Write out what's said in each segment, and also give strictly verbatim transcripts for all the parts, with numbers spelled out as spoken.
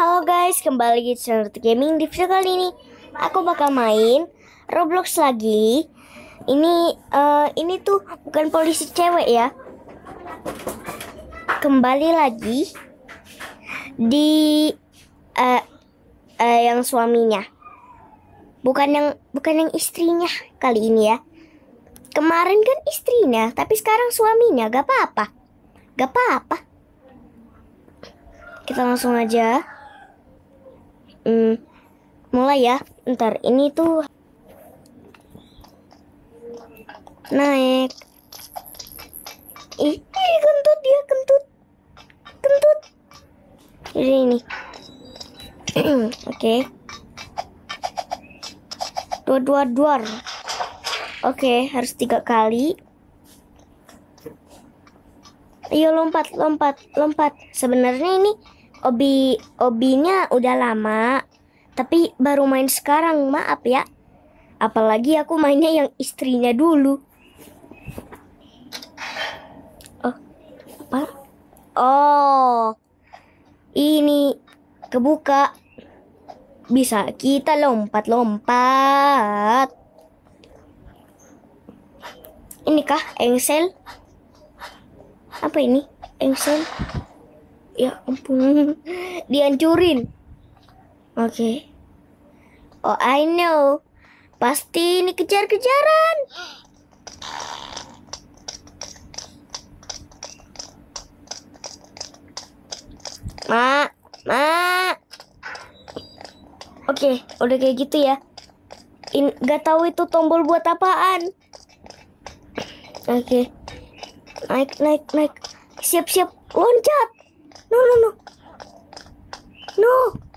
Halo guys, kembali lagi di channel Gaming. Di video kali ini aku bakal main Roblox lagi. Ini uh, ini tuh bukan polisi cewek ya. Kembali lagi di uh, uh, yang suaminya. Bukan yang bukan yang istrinya kali ini ya. Kemarin kan istrinya, tapi sekarang suaminya. Gak apa-apa. Gak apa-apa. Kita langsung aja. Hmm, mulai ya. Ntar ini tuh naik. Ih, ih kentut dia, kentut. Kentut. Jadi ini. Oke. Okay. Dua dua dua. Oke, okay, harus tiga kali. Ayo lompat, lompat, lompat. Sebenarnya ini Obi, obinya udah lama, tapi baru main sekarang, maaf ya. Apalagi aku mainnya yang istrinya dulu. Oh, apa? Oh, ini kebuka. Bisa kita lompat-lompat. Inikah engsel? Apa ini? Engsel? Ya ampun, dihancurin. Oke. Okay. Oh, I know. Pasti ini kejar-kejaran. Ma, ma. Oke, okay, udah kayak gitu ya. In, gak tahu itu tombol buat apaan. Oke. Okay. Naik, naik, naik. Siap-siap loncat. No, no, no. No.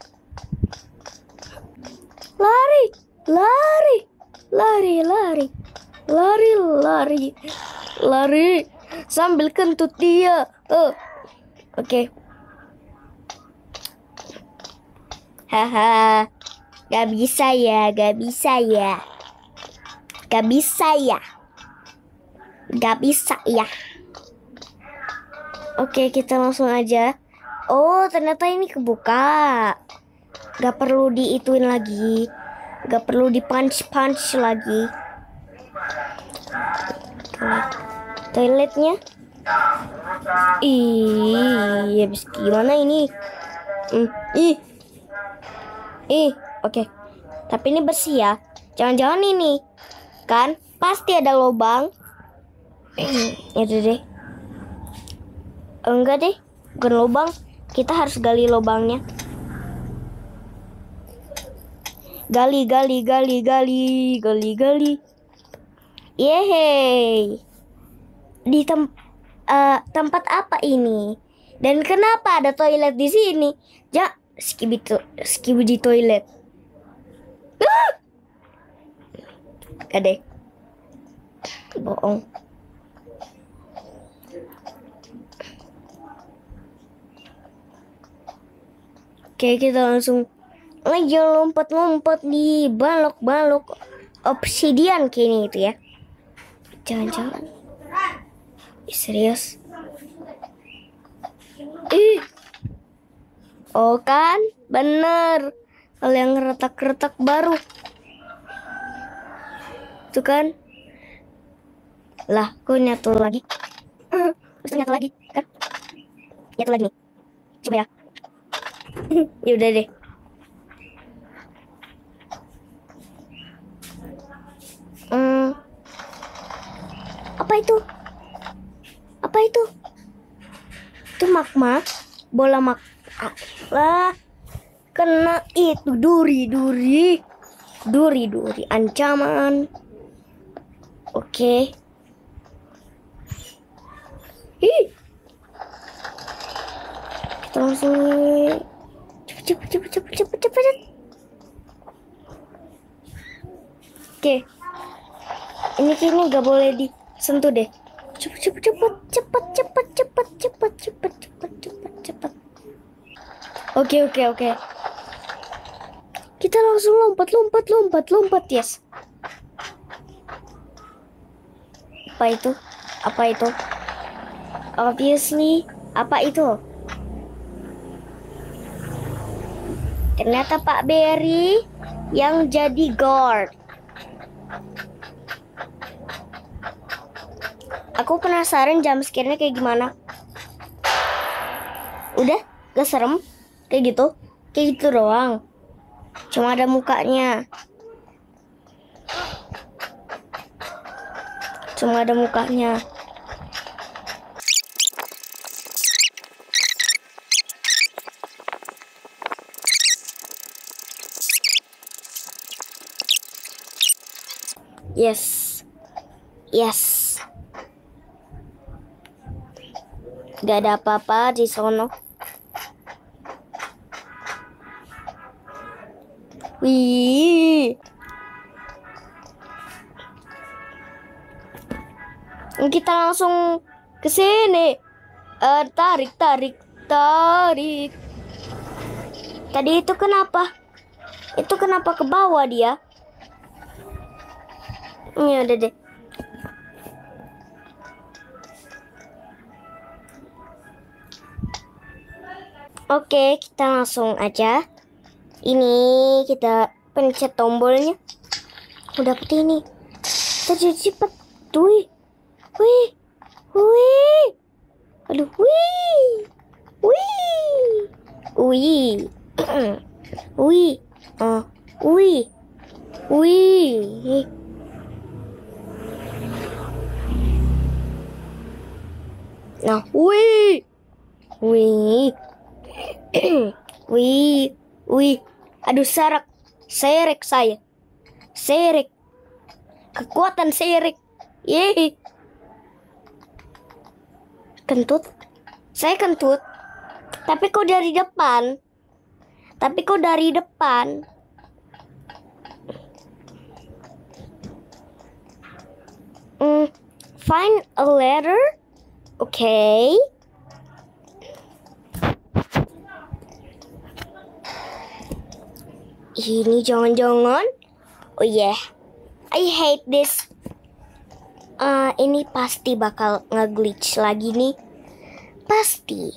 Lari, lari, lari, lari, lari, lari, lari. Sambil kentut dia. Oh. Oke. Okay. Haha. Gak bisa ya, gak bisa ya. Gak bisa ya. Gak bisa ya. Oke, kita langsung aja. Oh, ternyata ini kebuka. Gak perlu diituin lagi. Gak perlu di punch-punch lagi. Toiletnya. Ih, habis gimana ini? Hmm, ih. Ih, oke. Tapi ini bersih ya. Jangan-jangan ini. Kan pasti ada lubang. Ya deh. Enggak deh, bukan lubang. Kita harus gali lubangnya. Gali, gali, gali, gali, gali, gali. Yeay. Di tem uh, tempat apa ini? Dan kenapa ada toilet di sini? Ja, skibidi, skibidi toilet. Ah! Gak deh. Bohong. Oke, kita langsung aja lompat-lompat di balok-balok obsidian kayaknya itu ya. Jangan-jangan. Serius? Ih. Oh kan? Bener. Kalau yang retak-retak baru. Itu kan? Lah, kok nyatu lagi? Terus nyatu lagi, kan? Nyatu lagi nih. Coba ya. Ya udah deh. Hmm. Apa itu? Apa itu? Itu magma, bola mag. Lah, kena itu duri, duri, duri, duri, ancaman. Oke. Ih. Kita langsung. Cepet, cepet, cepet, cepet, cepet, cepet. Oke. Ini kayaknya gak boleh disentuh deh. Cepet, cepet, cepet, cepet, cepet, cepet, cepet, cepet, cepet, cepet, cepet. Oke, oke, oke. Kita langsung lompat, lompat, lompat, lompat, yes. Apa itu? Apa itu? Obviously, apa itu? Ternyata Pak Berry yang jadi guard. Aku penasaran jump scare-nya kayak gimana. Udah, gak serem. Kayak gitu. Kayak gitu doang. Cuma ada mukanya. Cuma ada mukanya. Yes. Yes. Gak ada apa-apa di sono. Wih. Kita langsung ke sini. Uh, tarik, tarik, tarik. Tadi itu kenapa? Itu kenapa ke bawah dia? Ya udah deh. Oke, kita langsung aja. Ini kita pencet tombolnya. Udah dapet ini. Kita jadi cepet. Wih. Wih. Wih. Aduh, wih. Wih. Wih. Wih. Oh, wih. Wih. Nah, wih. Wih. Wih. Wih. Aduh, serak. Serek saya. Serek. Kekuatan serek. Yeay. Kentut. Saya kentut. Tapi kok dari depan. Tapi kok dari depan. Hmm, find a letter. Oke. Okay. Ini jangan-jangan. Oh yeah. I hate this. Uh, ini pasti bakal nge-glitch lagi nih. Pasti.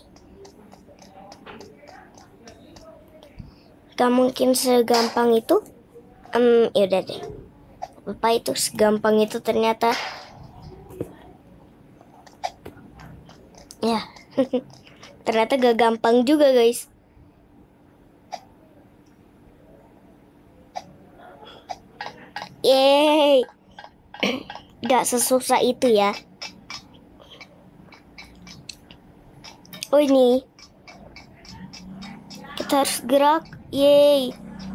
Gak mungkin segampang itu. Um, yaudah deh. Apa itu segampang itu ternyata. Ya. Ternyata gak gampang juga guys. Yeay. Gak sesusah itu ya. Oh ini. Kita harus gerak. Yeay.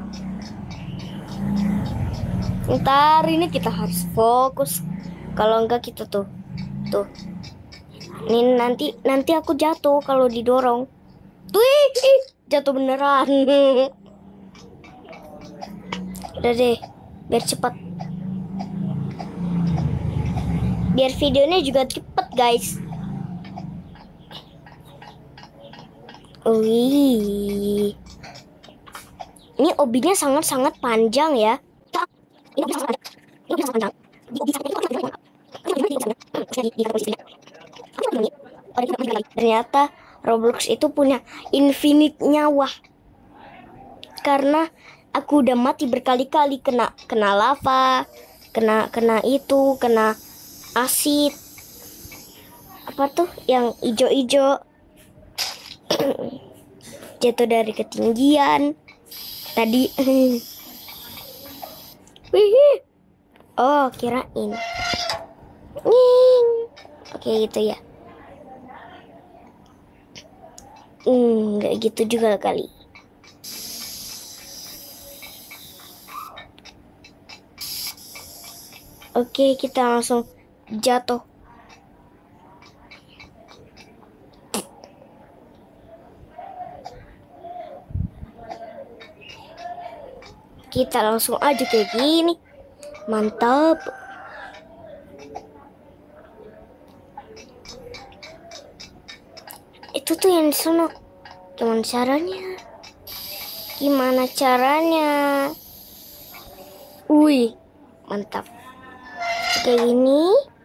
Ntar ini kita harus fokus. Kalau enggak kita tuh. Tuh. Ini nanti nanti aku jatuh kalau didorong. Wih, jatuh beneran. Udah deh. Biar cepat. Biar videonya juga cepet guys. Wih. Ini obinya sangat-sangat panjang ya. Ini obinya sangat panjang. Ini obinya sangat panjang. Ternyata Roblox itu punya infinite nyawa. Karena aku udah mati berkali-kali kena kena lava, kena kena itu, kena asid. Apa tuh yang ijo-ijo? Jatuh dari ketinggian. Tadi. Wih. Oh, kirain. Nying. Oke, gitu ya. Hmm, nggak gitu juga kali. Oke, kita langsung jatuh. Kita langsung aja kayak gini. Mantap. Itu tuh yang di sana. Gimana caranya? Gimana caranya? Wih, mantap. Kayak gini.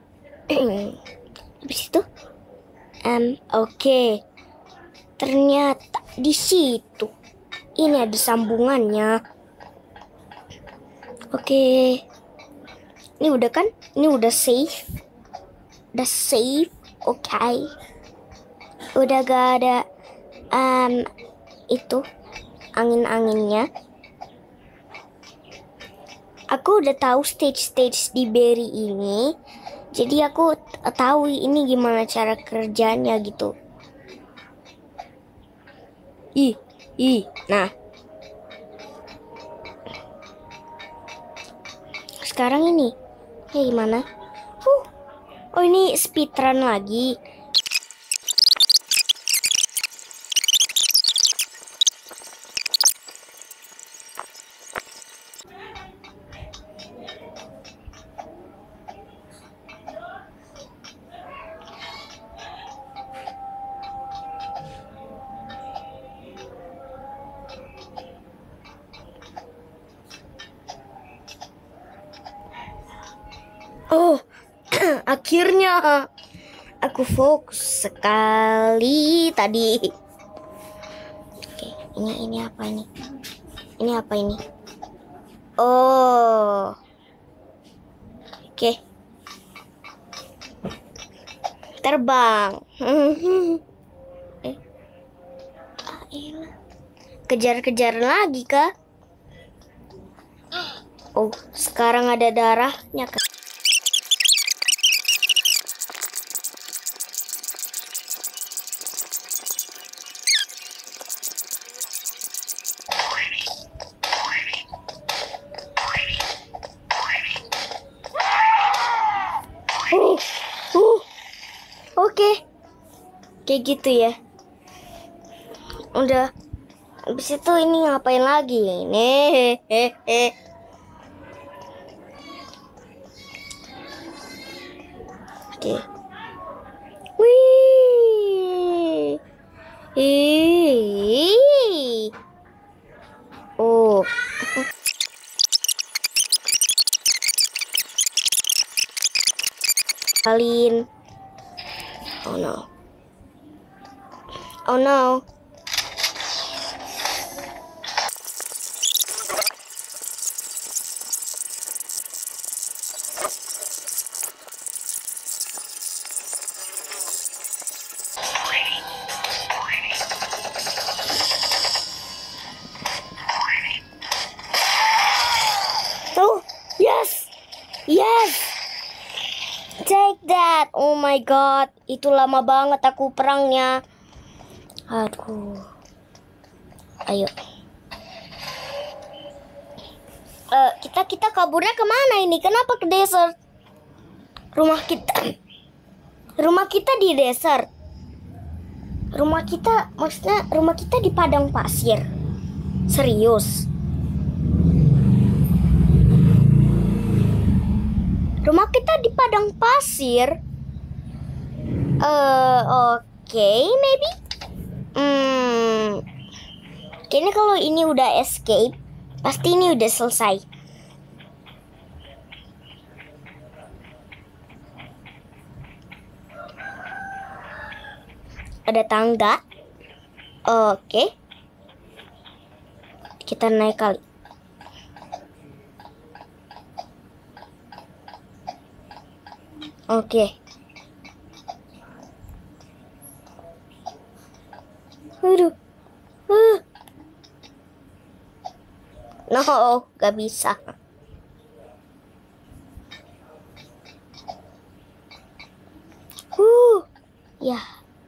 Habis itu, um, oke. Okay. Ternyata di situ. Ini ada sambungannya. Oke. Ini udah kan? Ini udah safe. Udah safe. Oke. Udah gak ada um, itu angin-anginnya. Aku udah tahu stage-stage di berry ini. Jadi aku tahu ini gimana cara kerjanya gitu. Ih, ih. Nah. Sekarang ini. Ya gimana? Huh. Oh ini speedrun lagi. Oh, akhirnya aku fokus sekali tadi. Oke, ini ini apa ini? Ini apa ini? Oh, oke, terbang. eh, ah, elah. Kejar-kejar lagi kah? Oh, sekarang ada darahnya kah? Uh, uh, oke, kayak gitu ya. Udah, habis itu ini ngapain lagi? Ini, hehehe. Oke, wih, ih, oh. Salin. Oh no. Oh no. Oh, yes. Yes. Take that. Oh my god. Itu lama banget aku perangnya. Aduh. Ayo. Uh, kita kita kaburnya kemana ini? Kenapa ke desert? Rumah kita. Rumah kita di desert. Rumah kita, maksudnya rumah kita di padang pasir. Serius. Rumah kita di padang pasir. Uh, oke, okay, maybe. Hmm. Kayaknya kalau ini udah escape, pasti ini udah selesai. Ada tangga. Oke. Okay. Kita naik kali. Oke. Okay. Aduh. Uh. No, gak bisa. Uh. Ya.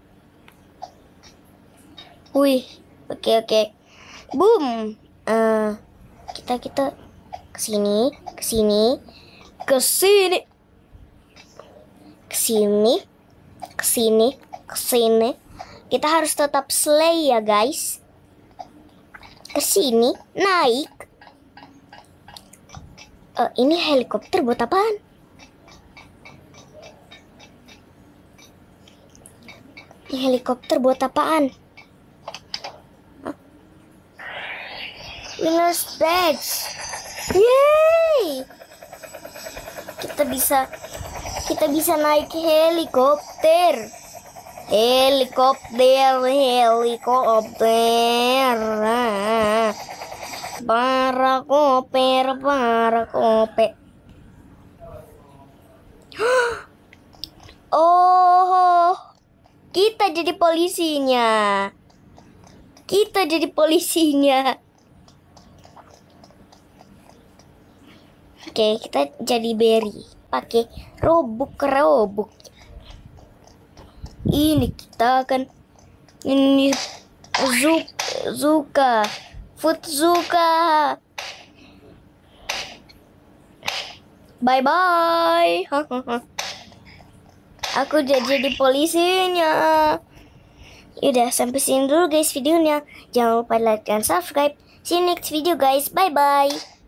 Wih. Oke, okay, oke. Okay. Boom. Uh, kita kita kesini, kesini, kesini, kesini, kesini, kesini. Kita harus tetap slay ya guys. Kesini, naik. Uh, ini helikopter buat apaan? Ini helikopter buat apaan? Huh? Winner's badge. Yeay! Kita bisa kita bisa naik helikopter. Helikopter, helikopter. Para koper, para kope. Oh, kita jadi polisinya. Kita jadi polisinya. Oke, kita jadi Berry. Pakai robuk-robuk. Ini kita akan ini Zuk, Zuka, Futzuka. Bye bye. Aku udah jadi polisinya. Yaudah, sampai sini dulu guys videonya. Jangan lupa like dan subscribe. See you next video guys. Bye bye.